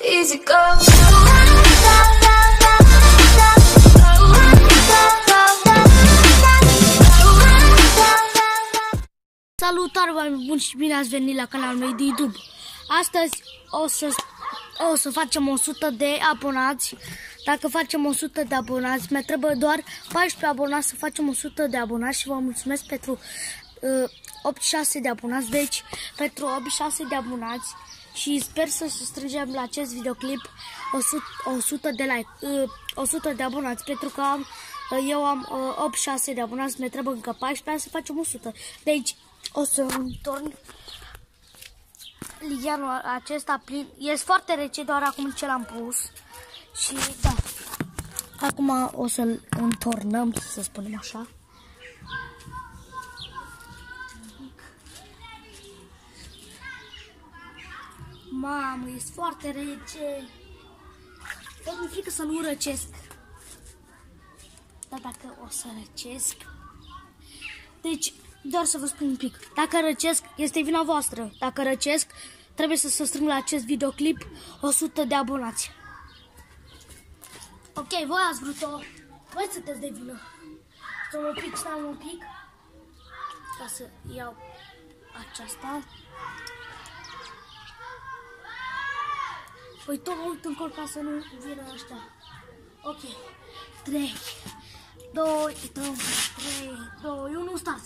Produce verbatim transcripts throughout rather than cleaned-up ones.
easy go. Salutare, oameni buni, și bine ați venit la canalul meu de YouTube. Astăzi o să, o să facem o sută de abonați. Dacă facem o sută de abonați, mi trebuie doar paisprezece abonați să facem o sută de abonați și vă mulțumesc pentru uh, optzeci și șase de abonați. Deci, pentru optzeci și șase de abonați și sper să strângem la acest videoclip o sută, o sută de like, uh, o sută de abonați, pentru că am, uh, eu am uh, optzeci și șase de abonați, mi trebuie încă paisprezece să facem o sută. Deci, o să întorn ligianul acesta plin. Este foarte rece, doar acum ce l-am pus. Și da, acum o să-l întornăm, să spunem așa. Mamă, este foarte rece. Dar mi-e frică să nu răcesc. Dar dacă o să răcesc... Deci, doar să vă spun un pic. Dacă răcesc, este vina voastră. Dacă răcesc, trebuie să se strâng la acest videoclip o sută de abonați. Ok, voi ați vrut-o. Voi sunteți de vină. Stăm un pic, stăm un pic. Ca să iau aceasta. Păi tot mă uit încolo ca să nu vină ăștia. Ok. trei, doi, trei, doi, unu, start.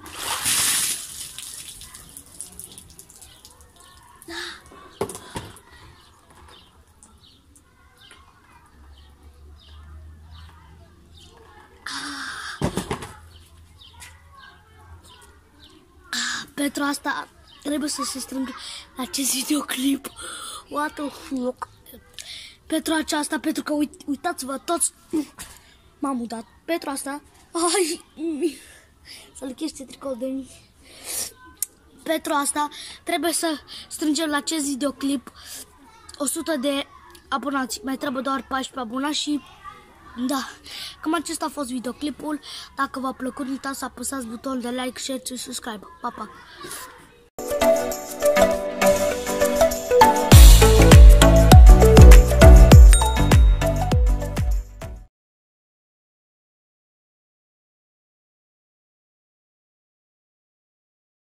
Pentru asta trebuie să se strângă acest videoclip. What the fuck? Pentru aceasta, pentru că uit, uitați-vă toți. M-am mutat. Pentru asta. Ai, să-l chește tricou de mine. Pentru asta trebuie să strângem la acest videoclip o sută de abonați. Mai trebuie doar paisprezece abonați și da, cam acesta a fost videoclipul. Dacă v-a plăcut, nu uitați să apăsați butonul de like, share și subscribe. Pa, pa!